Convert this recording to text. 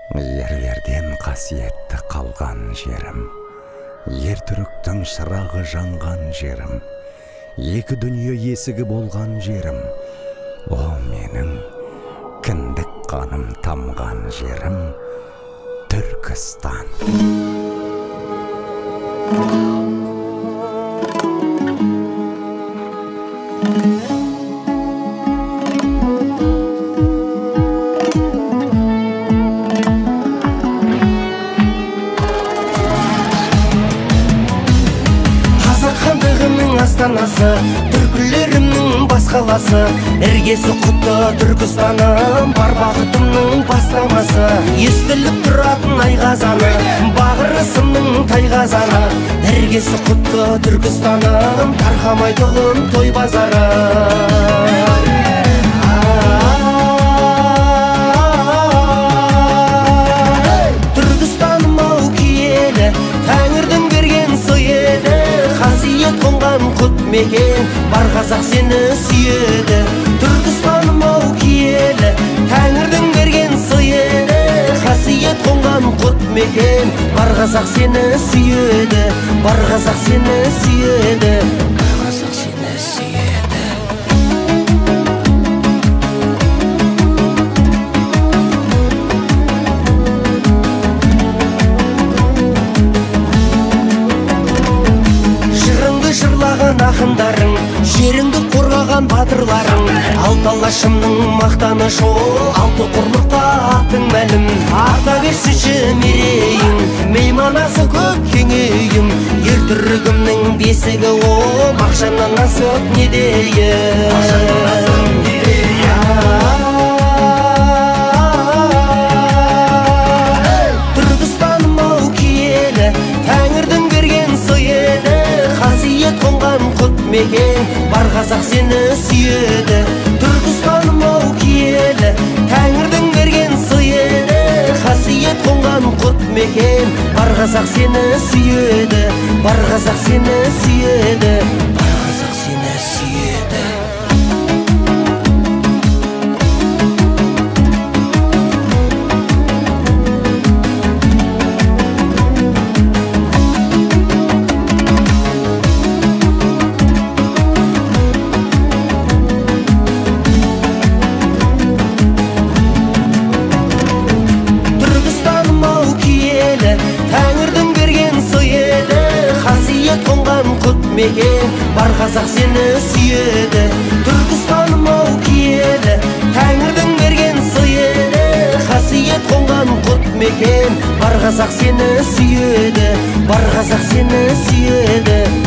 Ерлерден қасиетті қалған жерім, ер түріктің шырағы жанған жерім, екі дүние есігі болған жерім, о менің кіндік қаным тамған жерім, Түркістан. Астанасы, түркілерімнің бас қаласы, іргесі құтты Түркістаным, бар бақытымның бастамасы. Естіліп тұратын айғазаны, бағырысымның тайғазаны, іргесі құтты Түркістаным, тарқамайтұғын той базары. Түркістаным ау киелі, Тәңірдің берген сый еді, қасиет қонған құт мекен, бар қазақ сені сүйеді. Түркістаным ау киелі, Тәңірдің берген сый еді, қасиет қонған құт мекен, бар қазақ сені сүйеді, бар қазақ сені сүйеді, бар қазақ сені сүйеді. Ақындарың, жеріңді қорғаған батырларың, алты алашымның мақтанышы ол, алты құрлықта аттың мәлім. Арта берсінші мерейің, мейманасы көп кеңейім, ер түрігімнің бесігі ол, мақшаннан асып не дейін. Түркістаным ау киелі, Тәңірдің берген сый еді, қасиет қонған құт мекен, бар қазақ сені сүйеді. Түркістаным ау киелі, Тәңірдің берген сый еді, қасиет қонған құт мекен, бар қазақ сені сүйеді, бар қазақ сені сүйеді, бар қазақ сені сүйеді. Тәңірдің берген сый еді, қасиет қонған құт мекен, бар қазақ сені сүйеді. Түркістаным ау киелі, Тәңірдің берген сый еді, қасиет қонған құт мекен, бар қазақ сені сүйеді, бар қазақ сені сүйеді.